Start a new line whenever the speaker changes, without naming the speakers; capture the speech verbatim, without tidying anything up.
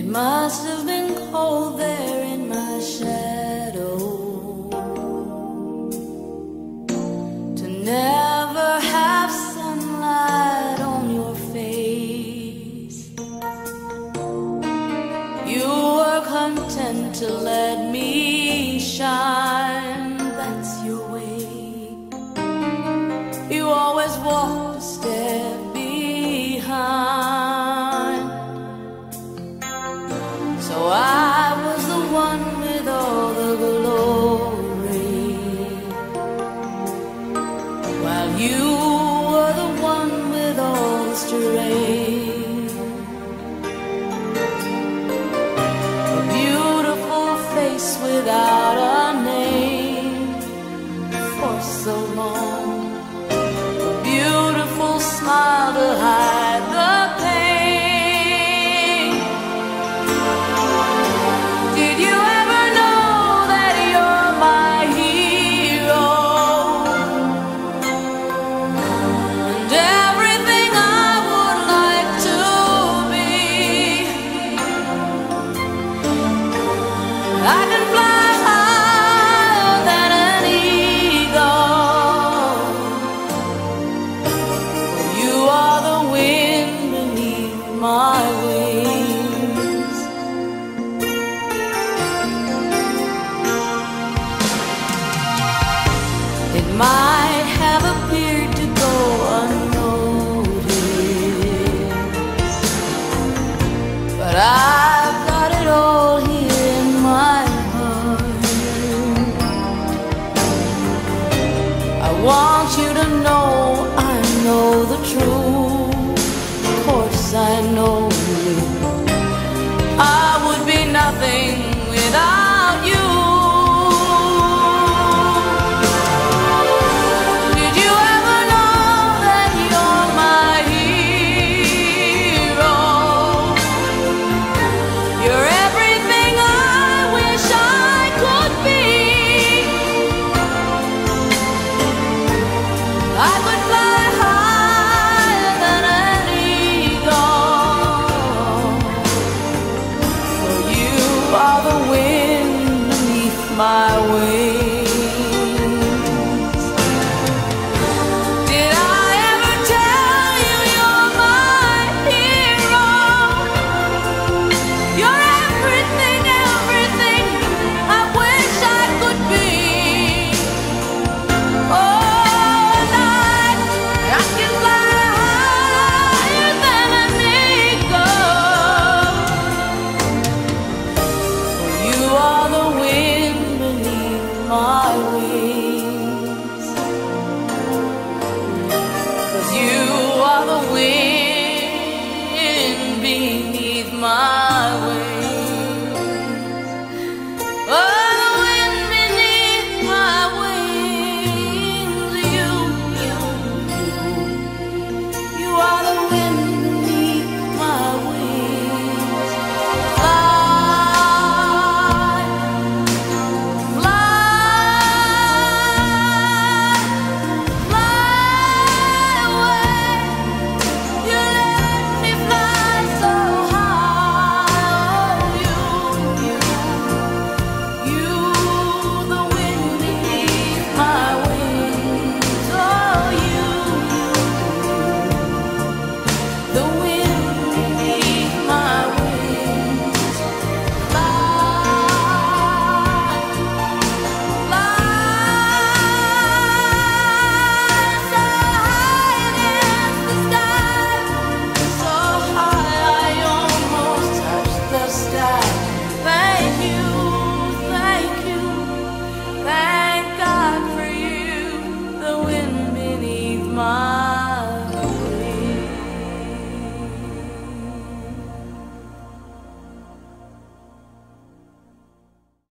must have been cold there in my shadow to never have sunlight on your face. You were content to let me shine, that's your way. You always walked a step behind. So I was the one with all the glory, while you were the one with all the strength. A beautiful face without a name for so long, a beautiful smile to hide the pain. Did you ever know that you're my hero, and everything I would like to be? I can fly higher than an eagle. You are the wind beneath my wings. It might have appeared to go unnoticed, but I've got it all here in my heart. I want you to know I know the truth. Of course I know I would be nothing without you. Did you ever know that you're my hero? You're everything I wish I could be. I could fly higher than an eagle, for you are the wind beneath my wings. Did I ever tell you you're my hero? You're everything, everything I wish I could be. Oh, night, I can fly higher than an eagle, for you are the wind beneath my wings. 'Cause you are the wind beneath my